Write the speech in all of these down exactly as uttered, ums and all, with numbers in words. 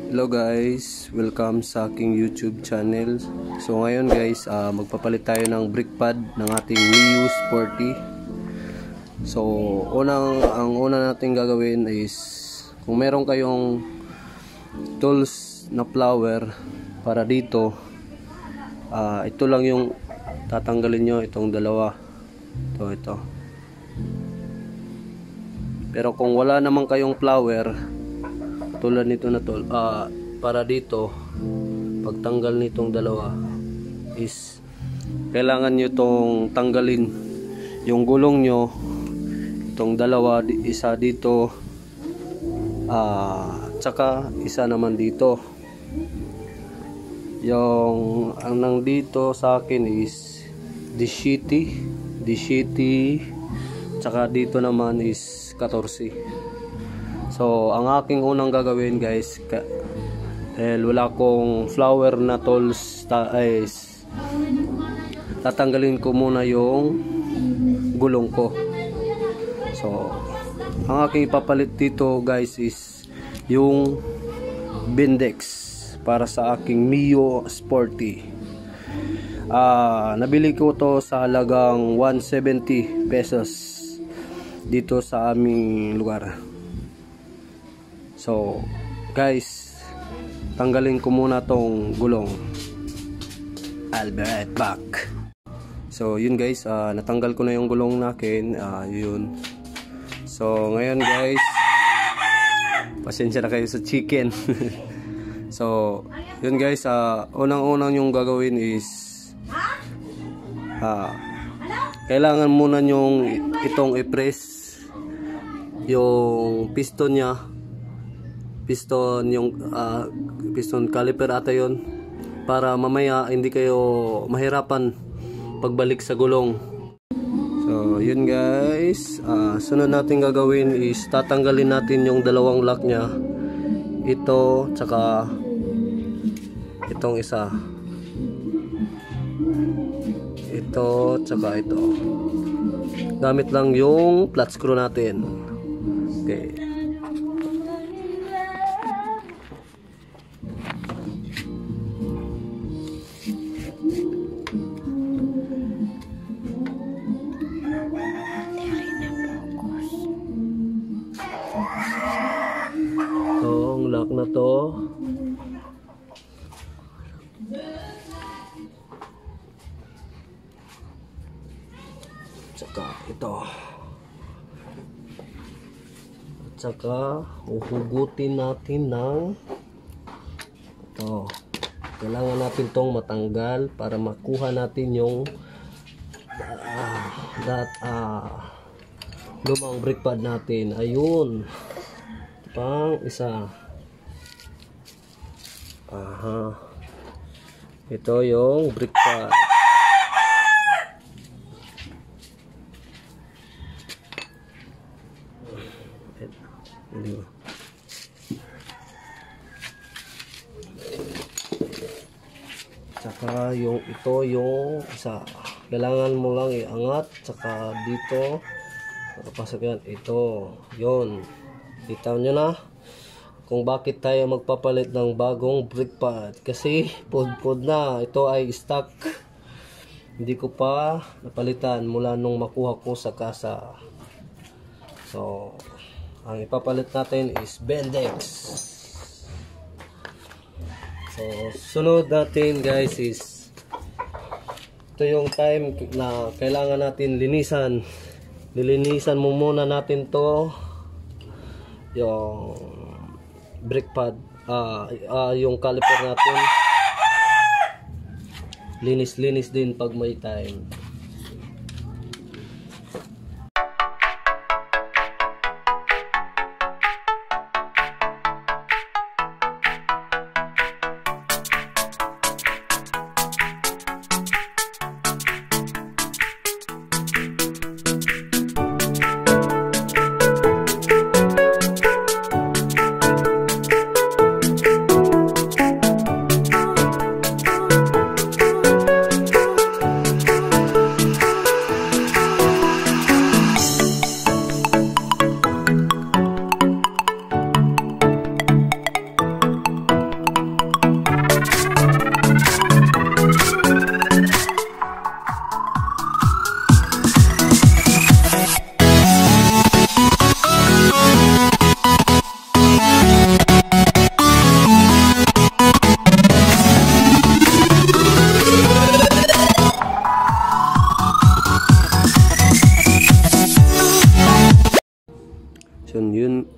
Hello guys, welcome sa aking YouTube channel. So ngayon guys, uh, magpapalit tayo ng brake pad ng ating Mio Sporty. So unang, ang una natin gagawin is, kung meron kayong tools na flower para dito, uh, ito lang yung tatanggalin nyo, itong dalawa. Ito, ito. Pero kung wala naman kayong flower, tulad nito na to, uh, para dito, pagtanggal nitong dalawa is kailangan nyo itong tanggalin yung gulong nyo, itong dalawa, isa dito, uh, tsaka isa naman dito. Yung ang nang dito sa akin is dishiti dishiti tsaka dito naman is fourteen. So, ang aking unang gagawin guys, dahil wala akong flower na tools, ta is, tatanggalin ko muna yung gulong ko. So, ang aking ipapalit dito guys is yung Bindex para sa aking Mio Sporty. Uh, nabili ko to sa halagang one seventy pesos dito sa aming lugar. So guys, tanggalin ko muna tong gulong. I'll be right back. So yun guys, uh, natanggal ko na yung gulong nakin, uh, yun. So ngayon guys, pasensya na kayo sa chicken. So yun guys, uh, unang-unang yung gagawin is, uh, kailangan muna yung itong i-press yung piston nya, piston yung uh, piston caliper ata yun, para mamaya hindi kayo mahirapan pagbalik sa gulong. So yun guys, uh, sunod natin gagawin is tatanggalin natin yung dalawang lock nya, ito tsaka itong isa, ito tsaka ito, gamit lang yung flat screw natin. Okay. Itong lock na to, tsaka ito, at saka uhugutin natin ng ito. Kailangan natin tong matanggal para makuha natin yung uh, that uh, lumang brake pad natin. Ayun, pang isa. Aha, ito yung brake pad. Tsaka yung ito yung isa, kailangan mo lang iangat, tsaka dito nakapasok yan, ito yun. Kita nyo na kung bakit tayo magpapalit ng bagong brake pad, kasi pod-pod na, ito ay stock, hindi ko pa napalitan mula nung makuha ko sa kasa. So ang ipapalit natin is Bindex. So sunod natin guys is, ito yung time na kailangan natin linisan. Lilinisan mo muna natin to, yung brake pad, uh, uh, yung caliper natin. Linis-linis din pag may time.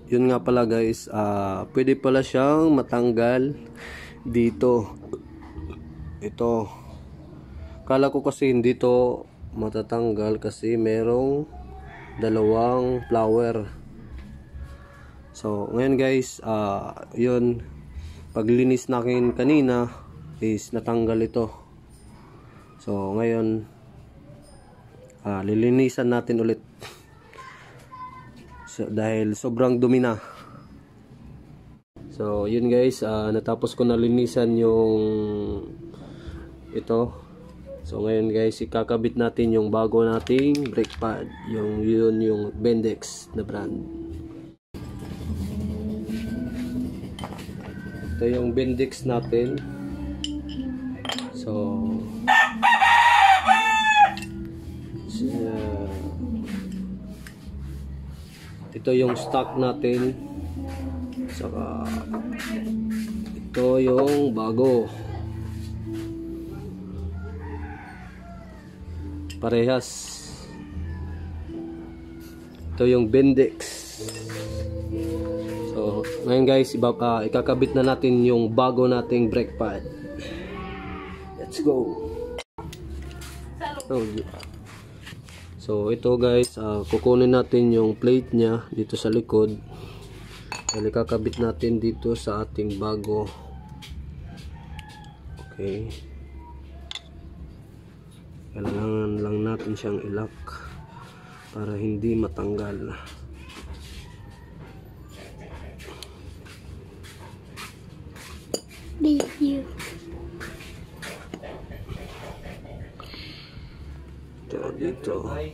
yun nga pala guys, uh, pwede pala siyang matanggal dito. Ito, kala ko kasi hindi to matatanggal kasi merong dalawang flower. So ngayon guys, uh, yun, paglinis natin kanina is natanggal ito. So ngayon, uh, lilinisan natin ulit. So, dahil sobrang dumi na. So yun guys, uh, natapos ko na linisan yung ito. So ngayon guys, ikakabit natin yung bago nating brake pad, yung yun yung Bendix na brand. Ito yung Bendix natin. So, so uh, ito yung stock natin. Saka ito yung bago. Parehas. Ito yung Bendix. So ngayon guys, iba, uh, ikakabit na natin yung bago nating brake pad. Let's go. So, so ito guys, uh, kukunin natin yung plate nya dito sa likod. Dahil ikakabit natin dito sa ating bago. Okay. Kailangan lang natin siyang ilock para hindi matanggal. Thank you. Ito dito.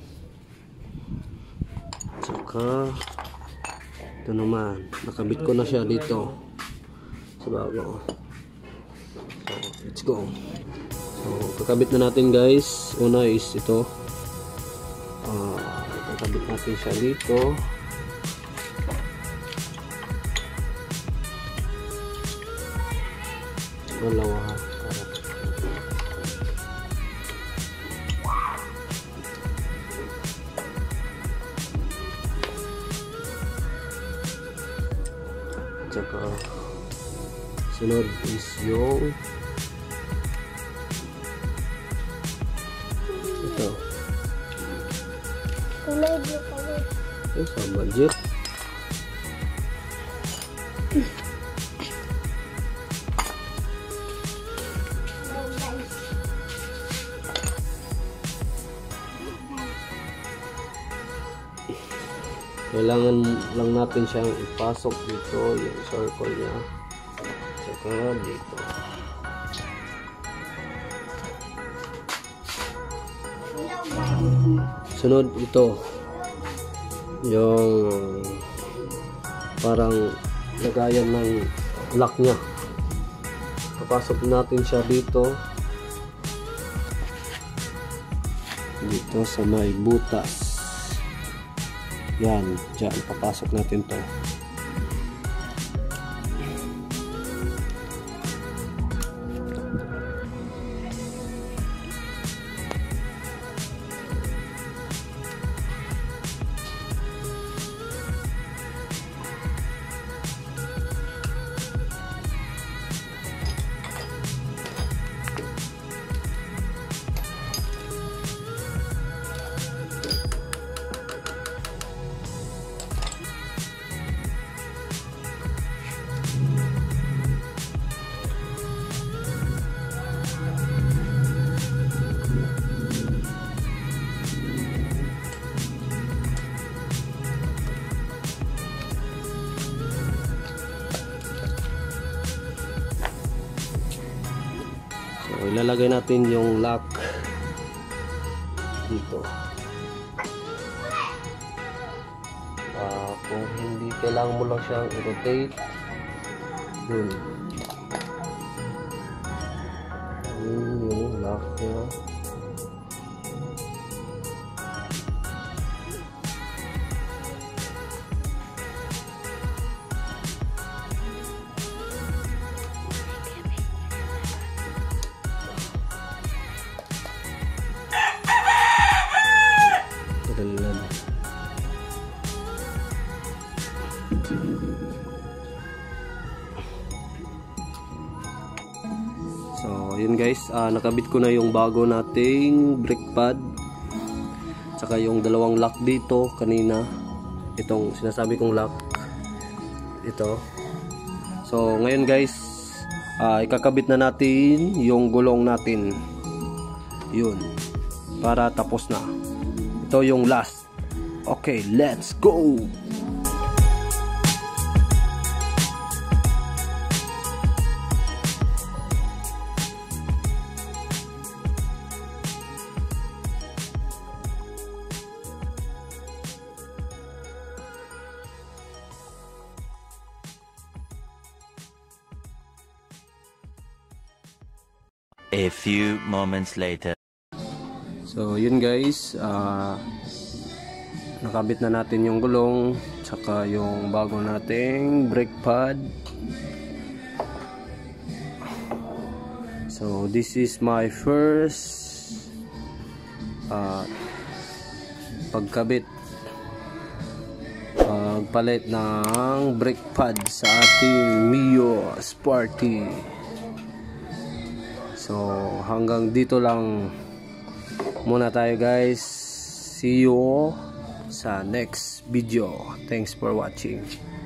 Saka ito naman, nakabit ko na siya dito sa bago. So let's go. So, kakabit na natin guys. Una is ito. Uh, kakabit natin siya dito. Dalawa. Tsaka sunod is yung ito. Kulay blue color. Ito sama jeep. Kailangan lang natin siyang ipasok dito yung circle niya. Saka dito. Sunod ito yung parang lagayan ng lock nya. Papasok natin siya dito dito sa may butas. Yan, dyan papasok natin to. So, ilalagay natin yung lock dito. Uh, kung hindi, kailangan mo lang siyang i-rotate. Yun. Yun yung lock niya. Padali lang. yun guys, uh, nakabit ko na yung bago nating brake pad. Tsaka yung dalawang lock dito kanina. Itong sinasabi kong lock. Ito. So ngayon guys, uh, ikakabit na natin yung gulong natin. Yun. Para tapos na. Ito yung last. Okay, let's go! A few moments later. So yun guys, uh, nakabit na natin yung gulong tsaka yung bago nating brake pad. So this is my first uh, pagkabit, pagpalit ng brake pad sa ating Mio Sporty. So hanggang dito lang muna tayo guys. See you sa next video. Thanks for watching.